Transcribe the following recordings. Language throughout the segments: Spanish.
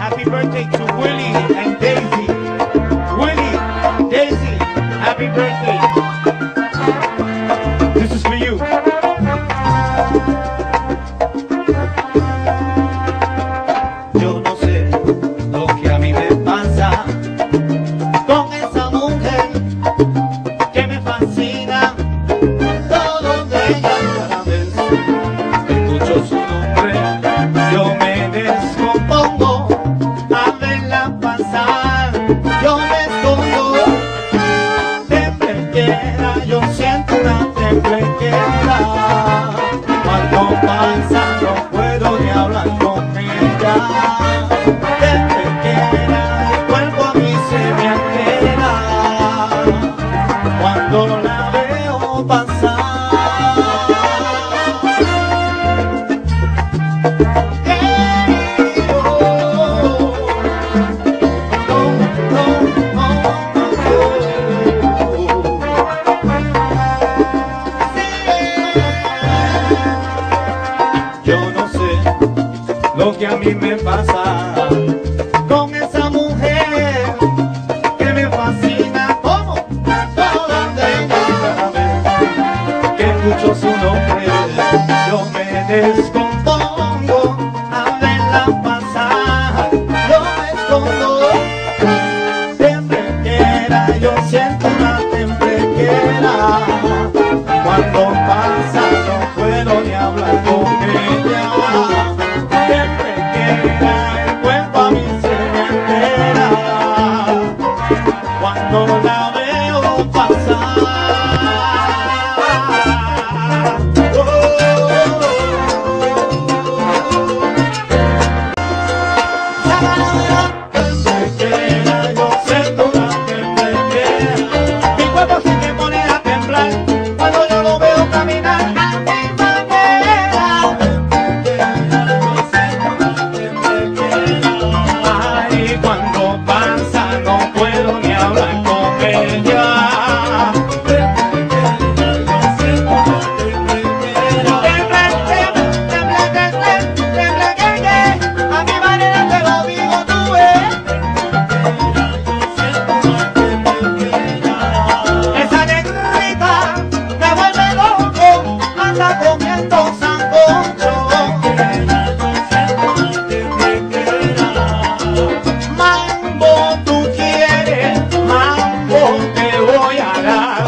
Happy birthday to Willie and Daisy. Willie, Daisy, happy birthday. This is for you. Yo no sé lo que a mí me pasa con esa mujer que me fascina. Todo de ella cada vez que escucho su nombre yo me descompongo a verla pasar. Yo me escondo, temblequera, yo siento una temblequera. Cuando pasa no puedo ni hablar con ella. Temblequera, el cuerpo a mí se me altera cuando la veo pasar. Lo que a mí me pasa con esa mujer que me fascina como toda de ella. Cada vez que escucho su nombre yo me descompongo a verla pasar. Yo me escondo, temblequera, yo siento una temblequera. Cuando pasa no puedo ni hablar con ella. El cuerpo a mí se me altera cuando la veo pasar. Temblequera, yo siento una temblequera. Mi cuerpo sí me pone a temblar cuando yo lo veo caminar a mi manera. Cuando pasa no puedo ni hablar con ella. A mi manera te lo digo, tú ves. Esa negrita me vuelve loco, anda comiendo sancocho. Mambo tú quieres, mambo te voy a dar.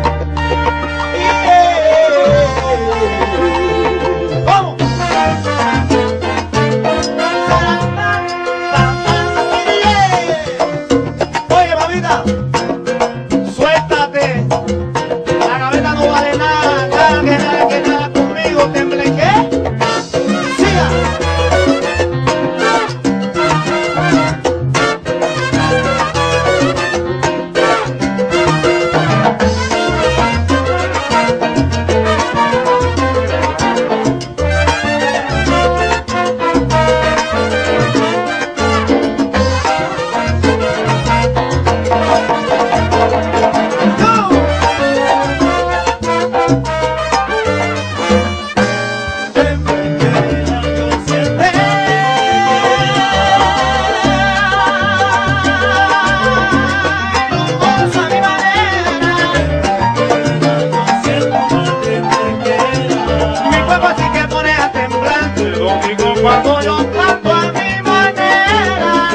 ¿Cómo? Oye, mamita, suéltate. La gaveta no vale nada, que nada conmigo tembleque. Siga. Cuando yo trato a mi manera,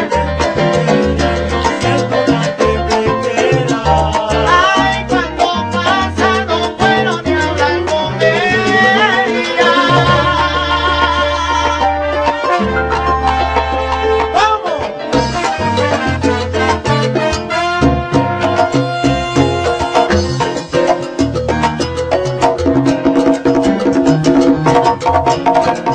ay, cuando pasa no puedo ni hablar con ella. ¿Cómo?